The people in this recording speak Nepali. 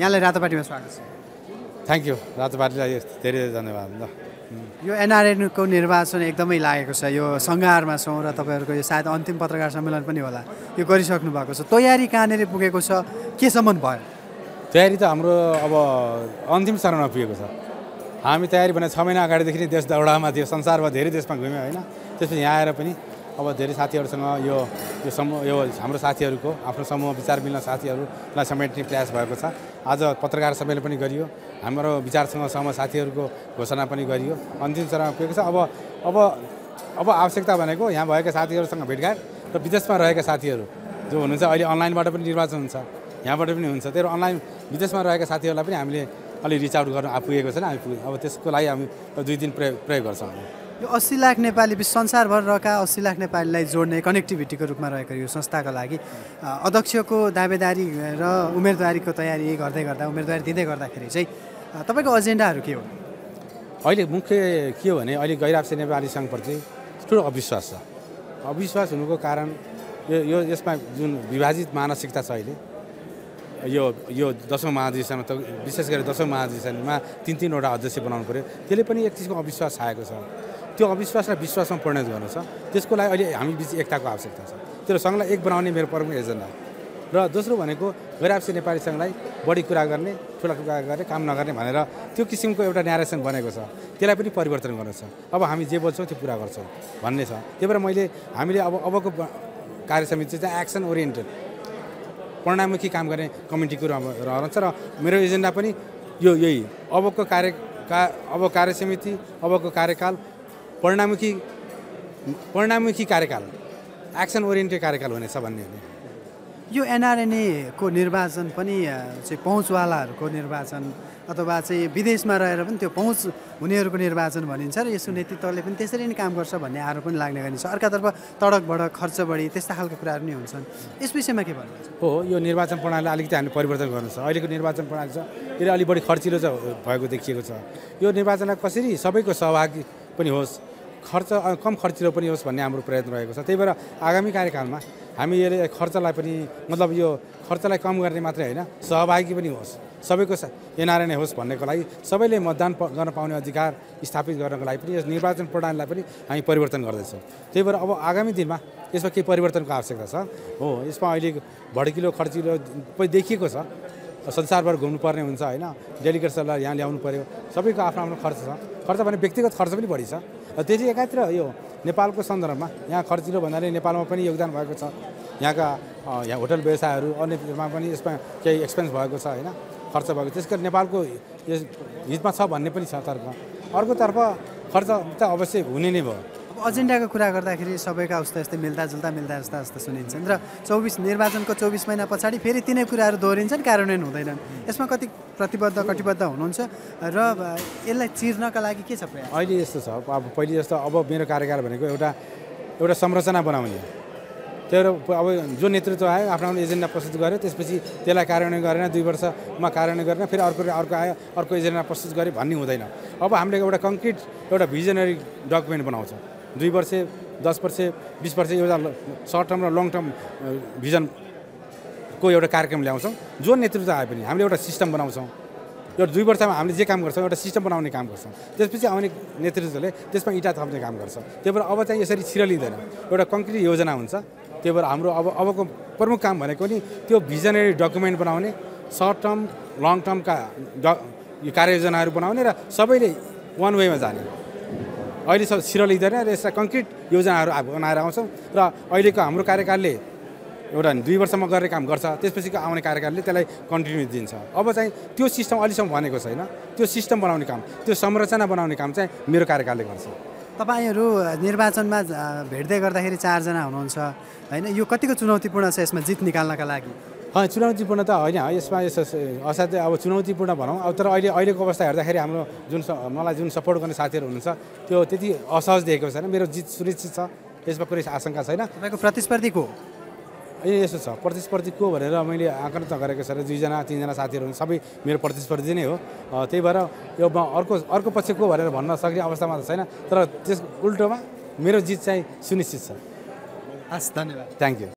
यहाँलाई रातोपाटीमा स्वागत छ। थ्याङ्क यू रातोपाटीलाई धेरै धन्यवाद ल। यो एनआरएनको निर्वाचन एकदमै लागेको छ, यो सङ्घारमा छौँ र तपाईँहरूको यो सायद अन्तिम पत्रकार सम्मेलन पनि होला, यो गरिसक्नु भएको छ। तयारी कहाँनिर पुगेको छ, केसम्म भयो? तयारी त हाम्रो अब अन्तिम चरणमा पुगेको छ। हामी तयारी भने 6 महिना अगाडिदेखि नै देश दौडामा थियो, संसारमा धेरै देशमा घुम्यौँ होइन। त्यसपछि यहाँ आएर पनि अब धेरै साथीहरूसँग यो हाम्रो साथीहरूको आफ्नो समूह विचार मिल्न साथीहरूलाई समेट्ने प्रयास भएको छ। आज पत्रकार सम्मेलन पनि गरियो, हाम्रो विचारसँग सहमत साथीहरूको घोषणा पनि गरियो, अन्तिम चरणमा पुगेको छ। अब आवश्यकता भनेको यहाँ भएका साथीहरूसँग भेटघाट र विदेशमा रहेका साथीहरू जो हुनुहुन्छ, अहिले अनलाइनबाट पनि निर्वाचन हुन्छ, यहाँबाट पनि हुन्छ। त्यो अनलाइन विदेशमा रहेका साथीहरूलाई पनि हामीले अलि रिच आउट गर्न पुगेको छैन। अब त्यसको लागि हामी 2 दिन प्रयोग गर्छौँ। यो 80 लाख नेपाली संसारभर रहेका 80 लाख नेपालीलाई जोड्ने कनेक्टिभिटीको रूपमा रहेको यो संस्थाका लागि अध्यक्षको दावेदारी र उम्मेदवारीको तयारी गर्दा उम्मेदवारी दिँदै गर्दाखेरि चाहिँ तपाईँको एजेन्डाहरू के हो? अहिले मुख्य के हो भने अहिले गैर-आवासीय नेपाली सङ्घप्रति ठुलो अविश्वास छ। अविश्वास हुनुको कारण यसमा जुन विभाजित मानसिकता छ अहिले, यो 10औं महाधिवेशनमा त विशेष गरी 10औं महाधिवेशनमा 3-3वटा अध्यक्ष बनाउनु पऱ्यो, त्यसले पनि एक किसिमको अविश्वास छाएको छ। त्यो अविश्वासलाई विश्वासमा परिणत गर्नु छ, त्यसको लागि अहिले हामी बिच एकताको आवश्यकता छ। त्यो सङ्घलाई एक बनाउने मेरो प्रमुख एजेन्डा हो। र दोस्रो भनेको गैर-आवासीय नेपाली सङ्घलाई बढी कुरा गर्ने, ठुला कुरा गर्ने, काम नगर्ने भनेर त्यो किसिमको एउटा न्यारेसन बनेको छ, त्यसलाई पनि परिवर्तन गर्नु छ। अब हामी जे बोल्छौँ त्यो पुरा गर्छौँ भन्ने छ। त्यही भएर हामीले अबको कार्य समिति चाहिँ एक्सन ओरिएन्टेड परिणाममुखी काम गर्ने कमिटीको रहन्छ र मेरो एजेन्डा पनि यही अबको कार्य समिति, अबको कार्यकाल परिणाममुखी कार्यकाल, एक्सन ओरिएन्टेड कार्यकाल हुनेछ भन्ने हो। यो एनआरएनएको निर्वाचन पनि चाहिँ पहुँचवालाहरूको निर्वाचन अथवा चाहिँ विदेशमा रहेर पनि त्यो पहुँच हुनेहरूको निर्वाचन भनिन्छ र यसको नेतृत्वले पनि त्यसरी नै काम गर्छ भन्ने आरोप पनि लाग्ने गरिन्छ। अर्कातर्फ तडक भडक, खर्च बढी, त्यस्ता खालको कुराहरू नि हुन्छन्। यस विषयमा के भन्नुहुन्छ? हो, यो निर्वाचन प्रणालीलाई अलिकति हामीले परिवर्तन गर्नु छ। अहिलेको निर्वाचन प्रणाली छ यसले अलि बढी खर्चिलो भएको देखिएको छ। यो निर्वाचनलाई कसरी सबैको सहभागी पनि होस्, कम खर्चिलो पनि होस् भन्ने हाम्रो प्रयत्न रहेको छ। त्यही भएर आगामी कार्यकालमा हामी यसले खर्चलाई पनि यो खर्चलाई कम गर्ने मात्रै होइन, सहभागी पनि होस्, सबैको एनआरएन होस् भन्नेको लागि, सबैले मतदान गर्न पाउने अधिकार स्थापित गर्नको लागि पनि यस निर्वाचन प्रणालीलाई पनि हामी परिवर्तन गर्दैछौँ। त्यही भएर अब आगामी दिनमा यसमा केही परिवर्तनको आवश्यकता छ। हो, यसमा अहिले भड्किलो खर्चिलो देखिएको छ। संसारभर घुम्नुपर्ने हुन्छ होइन, डेलिगेट्सहरूलाई यहाँ ल्याउनु पऱ्यो, सबैको आफ्नो आफ्नो खर्च छ। खर्च भने व्यक्तिगत खर्च पनि बढी छ। त्यति एकातिर यो नेपालको सन्दर्भमा यहाँ खर्चिलो भन्नाले नेपालमा पनि योगदान भएको छ। यहाँ होटल व्यवसायहरू अन्यमा पनि यसमा केही एक्सपेन्स भएको छ होइन, खर्च भएको। त्यस कारण नेपालको यस हितमा छ भन्ने पनि छ। अर्कोतर्फ खर्च त अवश्य हुने नै भयो। अब एजेन्डाको कुरा गर्दाखेरि सबैका उस्ता मिल्दाजुल्दा जस्ता सुनिन्छन् र निर्वाचनको 24 महिना पछाडि फेरि तिनै कुराहरू दोहोरिन्छन्, कार्यान्वयन हुँदैनन्। यसमा कति कटिबद्ध हुनुहुन्छ र यसलाई चिर्नका लागि के छ प्रयास? अहिले यस्तो छ, अब पहिले जस्तो अब मेरो कार्यकाल भनेको एउटा संरचना बनाउने। त्यो अब जो नेतृत्व आयो आफ्नो एजेन्डा प्रस्तुत गर्यो, त्यसपछि त्यसलाई कार्यान्वयन गरेन, 2 वर्षमा कार्यान्वयन गरेन, फेरि अर्को आयो, अर्को एजेन्डा प्रस्तुत गर्यो भन्ने हुँदैन। अब हामीले एउटा कङ्क्रिट एउटा भिजनरी डकुमेन्ट बनाउँछौँ। 2 वर्ष, 10 वर्ष, 20 वर्ष एउटा सर्ट टर्म र लङ टर्म भिजनको एउटा कार्यक्रम ल्याउँछौँ। जो नेतृत्व आए पनि हामीले एउटा सिस्टम बनाउँछौँ। यो 2 वर्षमा हामीले जे काम गर्छौँ एउटा सिस्टम बनाउने काम गर्छौँ। त्यसपछि आउने नेतृत्वले त्यसमा इँटा थप्ने काम गर्छ। त्यही भएर अब चाहिँ यसरी छिरलिँदैन, एउटा कङ्क्रिट योजना हुन्छ। त्यही भएर हाम्रो अबको प्रमुख काम भनेको नि त्यो भिजनरी डकुमेन्ट बनाउने, सर्ट टर्म लङ टर्मका यो कार्ययोजनाहरू बनाउने र सबैले वान वेमा जाने। अहिले सब छिरलिँदैन र यसलाई कङ्क्रिट योजनाहरू बनाएर आउँछौँ र अहिलेको हाम्रो कार्यकालले एउटा 2 वर्षमा गर्ने काम गर्छ, त्यसपछिको आउने कार्यकालले त्यसलाई कन्टिन्यू दिन्छ। अब चाहिँ त्यो सिस्टम अहिलेसम्म भनेको छैन। त्यो सिस्टम बनाउने काम, त्यो संरचना बनाउने काम चाहिँ मेरो कार्यकालले गर्छ। तपाईँहरू निर्वाचनमा भेट्दै गर्दाखेरि 4 जना हुनुहुन्छ होइन, यो कतिको चुनौतीपूर्ण छ यसमा जित निकाल्नका लागि? चुनौतीपूर्ण त होइन, यसमा असाध्यै अब चुनौतीपूर्ण भनौँ। अब तर अहिलेको अवस्था हेर्दाखेरि हाम्रो मलाई जुन सपोर्ट गर्ने साथीहरू हुनुहुन्छ त्यो त्यति असहज देखेको छैन। मेरो जित सुनिश्चित छ, यसमा कुनै आशंका छैन। तपाईँको प्रतिस्पर्धी को? यस्तो छ, प्रतिस्पर्धी को भनेर मैले आकलन त गरेको छैन। 2-3जना साथीहरू सबै मेरो प्रतिस्पर्धी नै हो। त्यही भएर यो अर्को पक्ष को भनेर भन्न सक्ने अवस्थामा त छैन। तर त्यस उल्टोमा मेरो जित चाहिँ सुनिश्चित छ। हस्, धन्यवाद। Thank you.